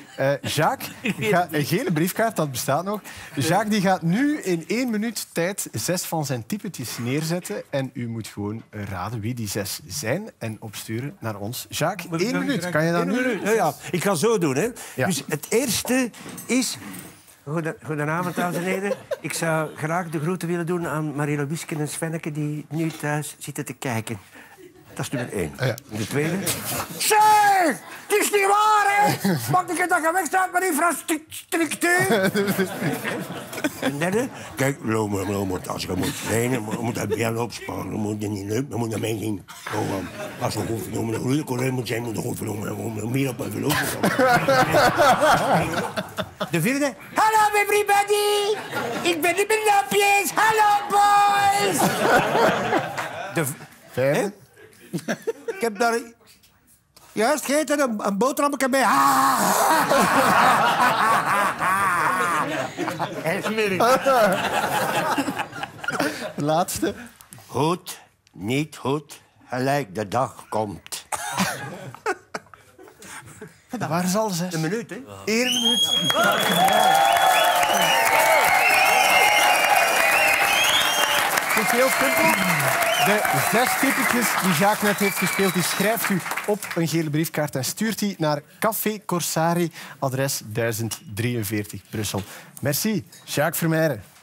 Jacques, een gele briefkaart, dat bestaat nog. Jacques die gaat nu in 1 minuut tijd 6 van zijn typetjes neerzetten. En u moet gewoon raden wie die 6 zijn en opsturen naar ons. Jacques, 1 minuut. Kan je dat nu? Ja, ik ga zo doen. Hè. Ja. Dus het eerste is... Goedenavond, dames en heren. Ik zou graag de groeten willen doen aan Marielle Wisken en Svenneke die nu thuis zitten te kijken. Dat is nummer 1. Ja. De tweede... Zeg! Het is niet waar, hè! Mag ik het dat je wegstaat met infrastructuur? En derde... Kijk, als je moet trainen, moet dat bien opsparen. Dat moet je niet leuk, dan moet je mij zien. Als je godverdomme een goede collega moet zijn, moet je godverdomme meer op even lopen. De vierde... Hallo, everybody! Ik ben de Benapjes! Hallo, boys! De Vijfde. Ik heb daar juist gegeten een boterhammetje bij. De laatste. Goed, niet goed, gelijk de dag komt. Dat waren ze al 6. Een minuut, hè? 1 minuut. Het is heel simpel. De 6 typetjes die Jacques net heeft gespeeld, die schrijft u op een gele briefkaart en stuurt die naar Café Corsari, adres 1043 Brussel. Merci, Jacques Vermeijren.